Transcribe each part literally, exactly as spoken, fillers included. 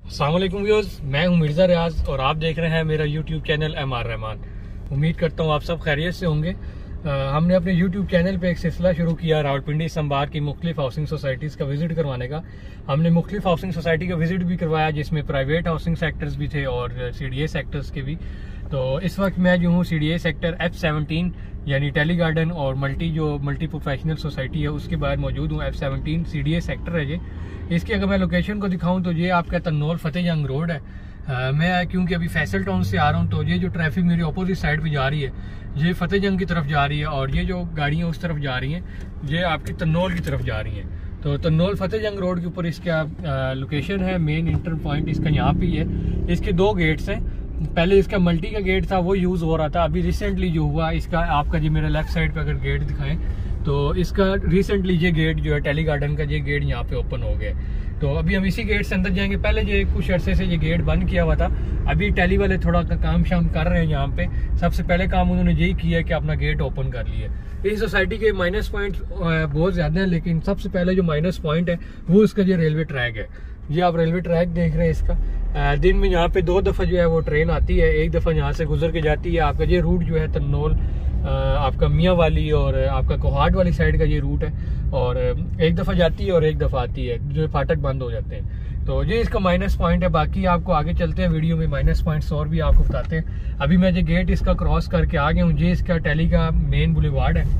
अस्सलाम वालेकुम व्यूअर्स, मैं हूं मिर्ज़ा रियाज और आप देख रहे हैं मेरा YouTube channel M R Rahman. उम्मीद करता हूं आप सब खैरियत से होंगे। आ, हमने अपने यूट्यूब चैनल पे एक सिलसिला शुरू किया रावलपिंडी संभाग की मुख्तलिफ हाउसिंग सोसाइटीज़ का विजिट करवाने का। हमने मुख्तलिफ हाउसिंग सोसाइटी का विजिट भी करवाया जिसमें प्राइवेट हाउसिंग सेक्टर्स भी थे और सी डी ए सेक्टर्स के भी। तो इस वक्त मैं जो हूँ C D A sector F seventeen यानी टेली गार्डन और मल्टी जो मल्टी प्रोफेशनल सोसाइटी है उसके बाहर मौजूद हूँ। F seventeen C D A sector है ये। इसकी अगर मैं लोकेशन को दिखाऊं तो ये आपका तन्नौल फतेह जंग रोड है। आ, मैं क्योंकि अभी फैसल टाउन से आ रहा हूँ तो ये जो ट्रैफिक मेरी अपोजिट साइड पे जा रही है ये फतेह जंग की तरफ जा रही है और ये जो गाड़ियाँ उस तरफ जा रही हैं ये आपकी तन्नौल की तरफ जा रही हैं। तो तन्नौल फतेह जंग रोड के ऊपर इसका लोकेशन है। मेन इंटर पॉइंट इसका यहाँ पे है। इसके दो गेट्स हैं। पहले इसका मल्टी का गेट था वो यूज़ हो रहा था। अभी रिसेंटली जो हुआ इसका आपका जी मेरे लेफ्ट साइड पे अगर गेट दिखाएं तो इसका रिसेंटली ये गेट जो है टेली गार्डन का ये गेट यहाँ पे ओपन हो गया। तो अभी हम इसी गेट से अंदर जाएंगे। पहले ये कुछ अरसे से ये गेट बंद किया हुआ था। अभी टेली वाले थोड़ा काम शाम कर रहे हैं यहाँ पे। सबसे पहले काम उन्होंने यही किया कि अपना गेट ओपन कर लिया। इस सोसाइटी के माइनस पॉइंट बहुत ज़्यादा है लेकिन सबसे पहले जो माइनस पॉइंट है वो इसका जो रेलवे ट्रैक है। ये आप रेलवे ट्रैक देख रहे हैं इसका। दिन में यहाँ पे दो दफ़ा जो है वो ट्रेन आती है। एक दफ़ा यहाँ से गुजर के जाती है। आपका ये रूट जो है तन्नौल आपका मियाँ वाली और आपका कोहाट वाली साइड का ये रूट है और एक दफ़ा जाती है और एक दफ़ा आती है जो फाटक बंद हो जाते हैं। तो ये इसका माइनस पॉइंट है। बाकी आपको आगे चलते हैं वीडियो में माइनस पॉइंट्स और भी आपको बताते हैं। अभी मैं जो गेट इसका क्रॉस करके आ गया हूँ। ये इसका टेली का मेन बुलेवार्ड है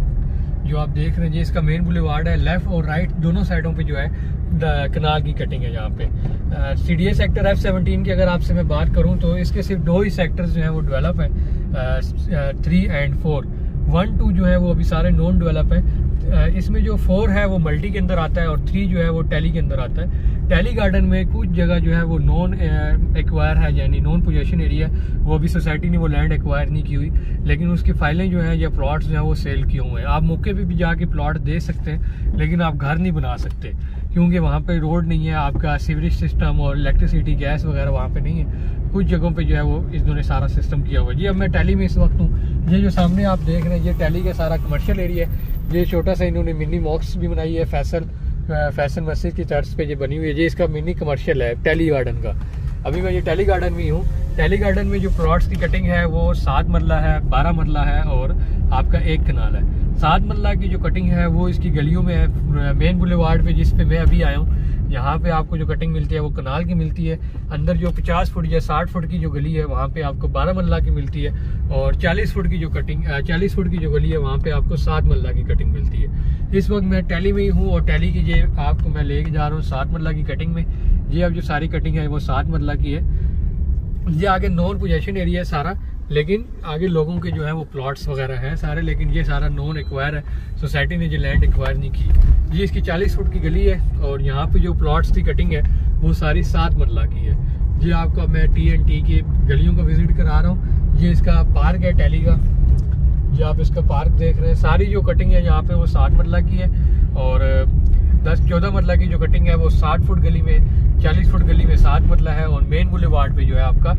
जो आप देख रहे हैं। ये इसका मेन बुलेवार्ड है। लेफ्ट और राइट दोनों साइडों पे जो है कनाल की कटिंग है यहाँ पे। C D A sector F seventeen की अगर आपसे मैं बात करूँ तो इसके सिर्फ दो ही सेक्टर्स जो हैं वो डेवलप हैं, three and four. One two जो है वो अभी सारे नॉन डेवलप हैं। इसमें जो फोर है वो मल्टी के अंदर आता है और थ्री जो है वो टेली के अंदर आता है। टेली गार्डन में कुछ जगह जो है वो नॉन एक्वायर है यानी नॉन पोजेशन एरिया। वो अभी सोसाइटी ने वो लैंड एक्वायर नहीं की हुई लेकिन उसकी फाइलें जो हैं या प्लॉट्स जो हैं वो सेल किए हुए हैं। आप मौके पे भी जाके प्लॉट दे सकते हैं लेकिन आप घर नहीं बना सकते क्योंकि वहाँ पे रोड नहीं है। आपका सीवरेज सिस्टम और इलेक्ट्रिसिटी गैस वगैरह वहाँ पे नहीं है। कुछ जगहों पे जो है वो इन्होंने सारा सिस्टम किया हुआ है। जी अब मैं टेली में इस वक्त हूँ। ये जो सामने आप देख रहे हैं ये टेली का सारा कमर्शियल एरिया है। ये छोटा सा इन्होंने मिनी मॉक्स भी बनाई है फैसल फैशन मस्जिद की तर्ज पे ये बनी हुई है। ये इसका मिनी कमर्शियल है टेली गार्डन का। अभी मैं ये टेली गार्डन में ही हूँ। टेली गार्डन में जो प्लॉट्स की कटिंग है वो सात मरला है, बारह मरला है और आपका एक कनाल है। सात मरला की जो कटिंग है वो इसकी गलियों में है। मेन बुलेवार्ड पे जिस पे मैं अभी आया हूँ यहाँ पे आपको जो कटिंग मिलती है वो कनाल की मिलती है। अंदर जो पचास फुट या साठ फुट की जो गली है वहाँ पे आपको बारह मरला की मिलती है और चालीस फुट की जो कटिंग चालीस फुट की जो गली है वहाँ पे आपको सात मरला की कटिंग मिलती है। इस वक्त मैं टेली में ही हूँ और टेली की ये आपको मैं लेके जा रहा हूँ सात मरला की कटिंग में। ये अब जो सारी कटिंग है वो सात मरला की है। ये आगे नॉन पोजेशन एरिया है सारा लेकिन आगे लोगों के जो है वो प्लॉट्स वगैरह हैं सारे लेकिन ये सारा नॉन एक्वायर है। सोसाइटी ने जो लैंड एक्वायर नहीं की। ये इसकी चालीस फुट की गली है और यहाँ पे जो प्लॉट्स की कटिंग है वो सारी सात मरला की है। ये आपको मैं टी एन टी की गलियों को विजिट करा रहा हूँ। ये इसका पार्क है टेली का। ये आप इसका पार्क देख रहे हैं। सारी जो कटिंग है यहाँ पे वो सात मरला की है और दस चौदह मरला की जो कटिंग है वो साठ फुट गली में, चालीस फुट गली में सात मरला है और मेन बुलेवार्ड पे जो है आपका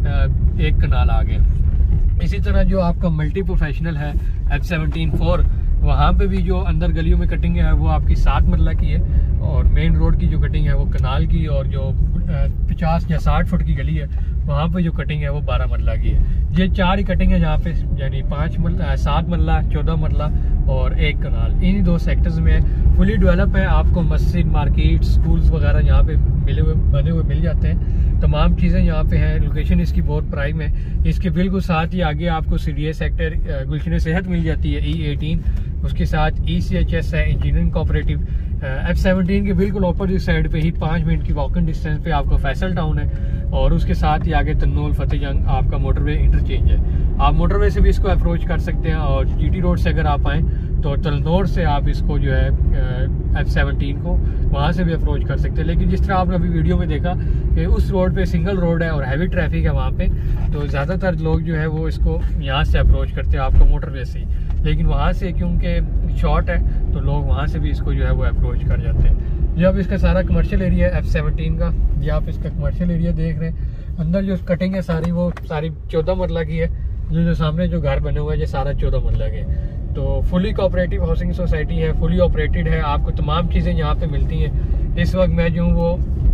एक कनाल आ गया। इसी तरह जो आपका मल्टी प्रोफेशनल है एफ सेवनटीन फोर वहाँ पे भी जो अंदर गलियों में कटिंग है वो आपकी सात मरला की है और मेन रोड की जो कटिंग है वो कनाल की और जो पचास या साठ फुट की गली है वहाँ पे जो कटिंग है वो बारह मरला की है। ये चार ही कटिंग है यहाँ पे यानी पाँच मरला, सात मरला, चौदह मरला और एक कनाल। इन दो सेक्टर्स में फुली डेवलप है। आपको मस्जिद, मार्केट, स्कूल्स वगैरह यहाँ पे मिले हुए बने हुए मिल जाते हैं। तमाम चीज़ें यहाँ पे हैं। लोकेशन इसकी बहुत प्राइम है। इसके बिल्कुल साथ ही आगे आपको सी डी ए सेक्टर गुलशन सेहत मिल जाती है ई एटीन। उसके साथ ई सी एच एस है इंजीनियरिंग कोऑपरेटिव। एफ सेवनटीन के बिल्कुल अपोजिट साइड पे ही पाँच मिनट की वॉकिंग डिस्टेंस पे आपका फैसल टाउन है और उसके साथ ही आगे तन्नौल फतेह जंग आपका मोटरवे इंटरचेंज है। आप मोटरवे से भी इसको अप्रोच कर सकते हैं और जी टी रोड से अगर आप आएँ तो तलनौर से आप इसको जो है एफ सेवनटीन को वहाँ से भी अप्रोच कर सकते हैं। लेकिन जिस तरह आपने अभी वीडियो में देखा कि उस रोड पे सिंगल रोड है और हैवी ट्रैफिक है वहाँ पे, तो ज़्यादातर लोग जो है वो इसको यहाँ से अप्रोच करते हैं आपका मोटरवे से ही। लेकिन वहाँ से क्योंकि शॉर्ट है तो लोग वहाँ से भी इसको जो है वो अप्रोच कर जाते हैं। ये अब इसका सारा कमर्शियल एरिया है एफ सेवनटीन का। ये आप इसका कमर्शियल एरिया देख रहे हैं। अंदर जो कटिंग है सारी वो सारी चौदह मरला की है। जो जो सामने जो घर बने हुए हैं ये सारा चौदह मरला के। तो फुली कोऑपरेटिव हाउसिंग सोसाइटी है, फुली ऑपरेटेड है। आपको तमाम चीज़ें यहाँ पे मिलती हैं। इस वक्त मैं जो हूँ वो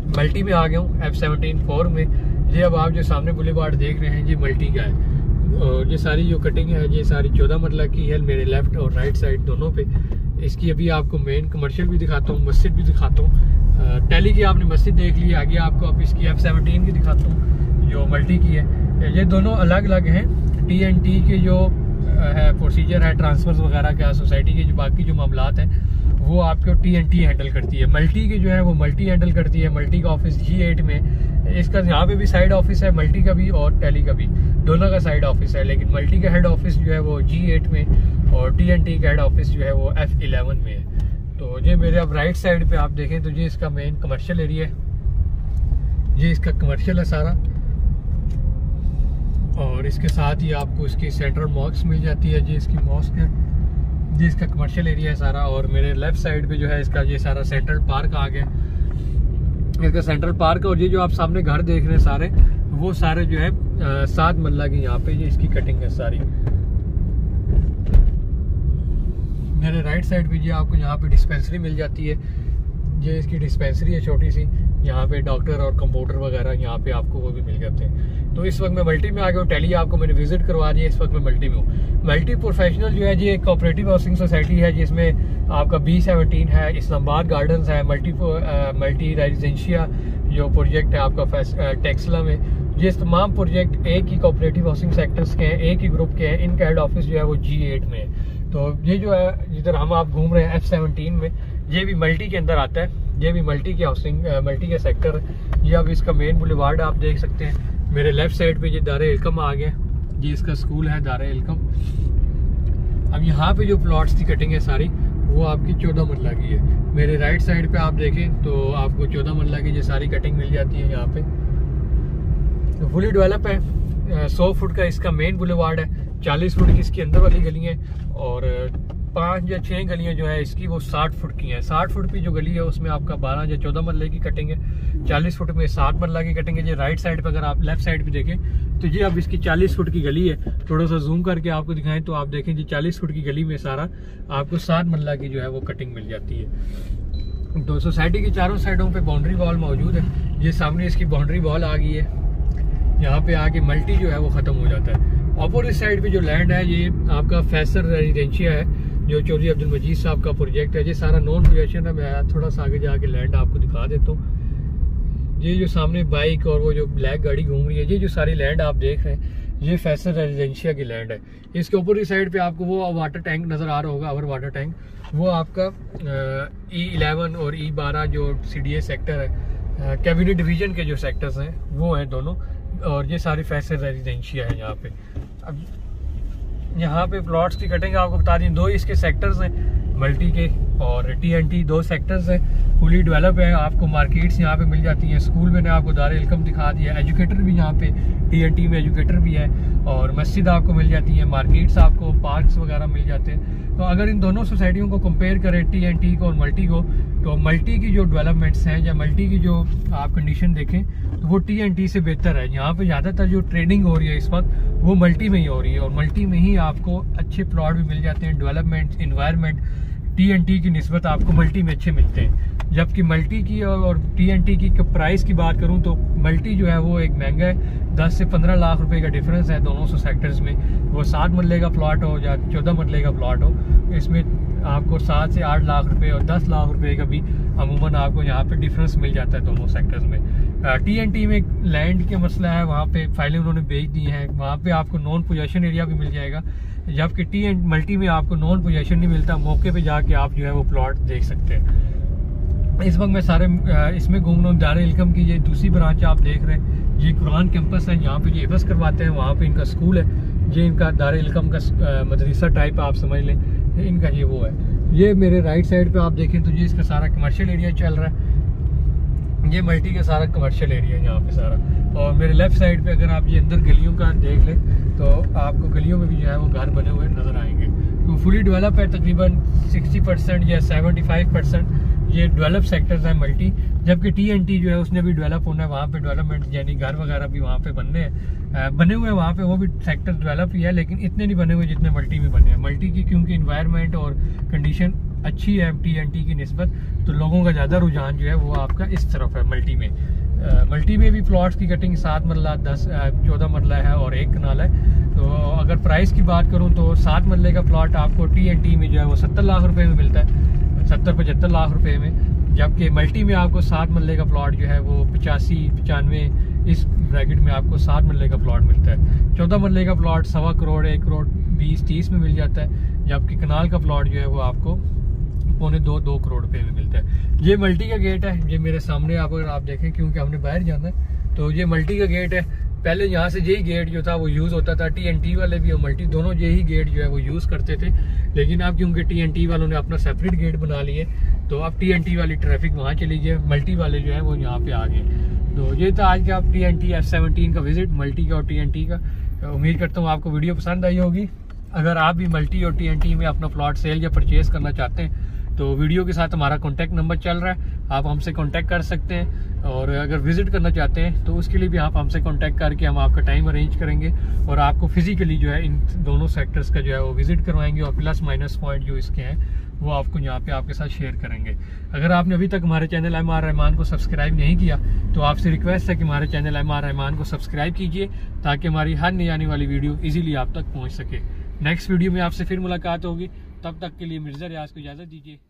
मल्टी में आ गया हूँ, एफ सेवनटीन फोर में। ये अब आप जो सामने बुलेवार्ड देख रहे हैं ये मल्टी का है, और ये सारी जो कटिंग है ये सारी चौदह मरला की है, मेरे लेफ्ट और राइट साइड दोनों पे। इसकी अभी आपको मेन कमर्शियल भी दिखाता हूँ, मस्जिद भी दिखाता हूँ। टैली की आपने मस्जिद देख ली, आगे आपको अब इसकी एफ सेवनटीन की दिखाता हूँ जो मल्टी की है। ये दोनों अलग अलग हैं। टी एन टी के जो है प्रोसीजर है ट्रांसफर्स वगैरह का, सोसाइटी के जो बाकी जो मामलात हैं वो आपको टी एन टी हैंडल करती है। मल्टी के जो है वो मल्टी हैंडल करती है। मल्टी का ऑफिस जी एट में, इसका यहाँ पे भी साइड ऑफिस है, मल्टी का भी और टैली का भी, दोनों का साइड ऑफिस है। लेकिन मल्टी का हेड ऑफिस जो है वो जी एट में और टी एन टी का हेड ऑफिस जो है वो एफ इलेवन में है। तो ये मेरे अब राइट साइड पे आप देखें तो ये इसका मेन कमर्शियल एरिया है, ये इसका कमर्शियल है सारा, और इसके साथ ही आपको इसकी सेंट्रल मॉस्क मिल जाती है। ये इसकी मॉस्क है, ये इसका कमर्शियल एरिया है सारा। और मेरे लेफ्ट साइड पे जो है इसका ये सारा सेंट्रल पार्क आ गया, इसका सेंट्रल पार्क। और ये जो आप सामने घर देख रहे हैं सारे, वो सारे जो है सात मल्ला की यहाँ पे ये इसकी कटिंग है सारी। मेरे राइट साइड पे ये आपको यहाँ पे डिस्पेंसरी मिल जाती है, ये इसकी डिस्पेंसरी है छोटी सी, यहाँ पे डॉक्टर और कंपाउंडर वगैरह यहाँ पे आपको वो भी मिल जाते हैं। तो इस वक्त मैं मल्टी में आ गया हूँ, टैली आपको मैंने विजिट करवा दिया, इस वक्त मैं मल्टी में हूँ। मल्टी प्रोफेशनल जो है ये एक कोऑपरेटिव हाउसिंग सोसाइटी है जिसमें आपका बी सेवनटीन है, इस्लामाबाद गार्डन्स है, मल्टी मल्टी रेजिडेंशिया जो प्रोजेक्ट है आपका टेक्सला में। ये तमाम प्रोजेक्ट एक ही कोऑपरेटिव हाउसिंग सेक्टर्स के हैं, एक ही ग्रुप के हैं। इनका हेड ऑफिस जो है वो जी एट में है। तो ये जो है जिधर हम आप घूम रहे हैं एफ सेवनटीन में, ये भी मल्टी के अंदर आता है, ये भी मल्टी के हाउसिंग मल्टी का सेक्टर है। ये अब इसका मेन बुलेवार्ड आप देख सकते हैं। मेरे लेफ्ट साइड पे ये दारे इल्कम आ गया, ये इसका स्कूल है दारे इल्कम। अब यहाँ पे जो प्लॉट्स की कटिंग है सारी वो आपकी चौदह मरला की है। मेरे राइट साइड पे आप देखें तो आपको चौदह मरला की ये सारी कटिंग मिल जाती है यहाँ पे। तो फुली डेवलप है, सौ फुट का इसका मेन बुलेवार्ड है, चालीस फुट की इसकी अंदर वाली गलियाँ, और पाँच या छः गलियाँ जो है इसकी वो साठ फुट की हैं। साठ फुट की जो गली है उसमें आपका बारह या चौदह मरले की कटिंग है, चालीस फुट में सात मरला की कटिंग है। ये राइट साइड पे अगर आप लेफ्ट साइड पे देखें तो ये अब इसकी चालीस फुट की गली है। थोड़ा सा जूम करके आपको दिखाएं तो आप देखें जी चालीस फुट की गली में सारा आपको सात मरला की जो है वो कटिंग मिल जाती है। तो सोसाइटी की चारों साइडों पे बाउंड्री वॉल मौजूद है। ये सामने इसकी बाउंड्री वॉल आ गई है, यहाँ पे आके मल्टी जो है वो ख़त्म हो जाता है। अपोजिट साइड पे जो लैंड है ये आपका फैसल रेजिडेंशिया है जो चौधरी अब्दुल मजीद साहब का प्रोजेक्ट है। ये सारा नॉन पोजेशन है। मैं थोड़ा सा आगे जाके लैंड आपको दिखा देता हूँ। ये जो सामने बाइक और वो जो ब्लैक गाड़ी घूम रही है, ये जो सारी लैंड आप देख रहे हैं ये फैसल रेजिडेंशिया की लैंड है। इसके अपोजिट साइड पे आपको वो वाटर टैंक नज़र आ रहा होगा, अवर वाटर टैंक, वो आपका ई इलेवन और ई बारह जो सी डी ए सेक्टर है, कैबिनेट डिवीजन के जो सेक्टर्स हैं वो हैं दोनों। और ये सारी फैसल रेजिडेंशिया है यहाँ पे। अब यहाँ पे प्लॉट्स की कटिंग आपको बता दी, दो इसके सेक्टर्स हैं मल्टी के और टी एन टी, दो सेक्टर्स हैं, फुली डेवलप है। आपको मार्केट्स यहाँ पे मिल जाती हैं। स्कूल मैंने आपको दारे इल्कम दिखा दिया, एजुकेटर भी यहाँ पे टी एन टी में एजुकेटर भी है, और मस्जिद आपको मिल जाती है, मार्केट्स आपको पार्क्स वगैरह मिल जाते हैं। तो अगर इन दोनों सोसाइटियों को कंपेयर करें टी एन टी को और मल्टी को, तो मल्टी की जो डेवलपमेंट्स हैं या मल्टी की जो आप कंडीशन देखें तो वो टी एन टी से बेहतर है। यहाँ पे ज़्यादातर जो ट्रेडिंग हो रही है इस वक्त वो मल्टी में ही हो रही है, और मल्टी में ही आपको अच्छे प्लॉट भी मिल जाते हैं। Development environment T N T की निस्बत आपको मल्टी में अच्छे मिलते हैं। जबकि मल्टी की और टी एन टी की प्राइस की बात करूं तो मल्टी जो है वो एक महंगा है, दस से पंद्रह लाख रुपए का डिफरेंस है दोनों सेक्टर्स में। वो सात मरले का प्लॉट हो या चौदह मरले का प्लॉट हो, इसमें आपको सात से आठ लाख रुपए और दस लाख रुपए का भी अमूमन आपको यहाँ पे डिफरेंस मिल जाता है दोनों सेक्टर्स में। टी एन टी में लैंड के मसला है, वहाँ पे फाइलें उन्होंने बेच दी हैं, वहाँ पे आपको नॉन पोजेशन एरिया भी मिल जाएगा। जबकि टी एंड मल्टी में आपको नॉन पोजेशन नहीं मिलता, मौके पे जाके आप जो है वो प्लॉट देख सकते हैं। इस वक्त मैं सारे इसमें घूम रहा हूँ। दारे इल्कम की ये दूसरी ब्रांच आप देख रहे हैं, ये कुरान कैंपस है, यहाँ पे ये बस करवाते हैं, वहाँ पे इनका स्कूल है। ये इनका दारे इल्कम का मदरसा टाइप आप समझ लें, इनका ये वो है। ये मेरे राइट साइड पे आप देखें तो ये इसका सारा कमर्शियल एरिया चल रहा है, ये मल्टी का सारा कमर्शियल एरिया है यहाँ पे सारा। और मेरे लेफ्ट साइड पे अगर आप ये अंदर गलियों का देख लें तो आपको गलियों में भी जो है वो घर बने हुए नज़र आएंगे। तो फुली डेवलप है, तकरीबन साठ परसेंट या पचहत्तर परसेंट ये डेवलप सेक्टर्स हैं मल्टी। जबकि टी एन टी जो है उसने भी डेवलप होना है, वहाँ पे डेवलपमेंट यानी घर वगैरह भी वहाँ पे बनने हैं, बने हुए हैं वहाँ पे, वो भी सेक्टर डेवलप ही है, लेकिन इतने नहीं बने हुए जितने मल्टी में बने हैं। मल्टी की क्योंकि इन्वायरमेंट और कंडीशन अच्छी है टी एन टी की निस्बत, तो लोगों का ज़्यादा रुझान जो है वो आपका इस तरफ है मल्टी में। आ, मल्टी में भी प्लॉट्स की कटिंग सात मरला दस चौदह मरला है और एक कनाल है। तो अगर प्राइस की बात करूं तो सात मरले का प्लॉट आपको टी एन टी में जो है वो सत्तर लाख रुपए में मिलता है, सत्तर पचहत्तर लाख रुपए में। जबकि मल्टी में आपको सात मरले का प्लॉट जो है वो पचासी पचानवे इस ब्रैकेट में आपको सात मरले का प्लॉट मिलता है। चौदह मरले का प्लॉट सवा करोड़ एक करोड़ बीस तीस में मिल जाता है, जबकि कनाल का प्लॉट जो है वो आपको पौने दो दो करोड़ रुपए में मिलता है। ये मल्टी का गेट है, ये मेरे सामने आप अगर आप देखें, क्योंकि हमने बाहर जाना है, तो ये मल्टी का गेट है। पहले यहाँ से यही गेट जो था वो यूज़ होता था, टी एन टी वाले भी और मल्टी दोनों यही गेट जो है वो यूज़ करते थे। लेकिन अब क्योंकि टी एन टी वालों ने अपना सेपरेट गेट बना लिए, तो अब टी एन टी वाली ट्रैफिक वहाँ चली गई, मल्टी वाले जो है वो यहाँ पे आ गए। तो ये था आज का आप T N T F seventeen का विजिट, मल्टी का और टी एन टी का। उम्मीद करता हूँ आपको वीडियो पसंद आई होगी। अगर आप भी मल्टी और टी एन टी में अपना प्लॉट सेल या परचेज करना चाहते हैं तो वीडियो के साथ हमारा कॉन्टैक्ट नंबर चल रहा है, आप हमसे कॉन्टैक्ट कर सकते हैं। और अगर विजिट करना चाहते हैं तो उसके लिए भी आप हमसे कॉन्टैक्ट करके हम आपका टाइम अरेंज करेंगे और आपको फिजिकली जो है इन दोनों सेक्टर्स का जो है वो विजिट करवाएंगे और प्लस माइनस पॉइंट जो इसके हैं वो आपको यहाँ पे आपके साथ शेयर करेंगे। अगर आपने अभी तक हमारे चैनल एम आर रहमान को सब्सक्राइब नहीं किया तो आपसे रिक्वेस्ट है कि हमारे चैनल एम आर रहमान को सब्सक्राइब कीजिए, ताकि हमारी हर नई आने वाली वीडियो इजीली आप तक पहुँच सके। नेक्स्ट वीडियो में आपसे फिर मुलाकात होगी, तब तक के लिए मिर्ज़ा रियाज को इजाज़त दीजिए।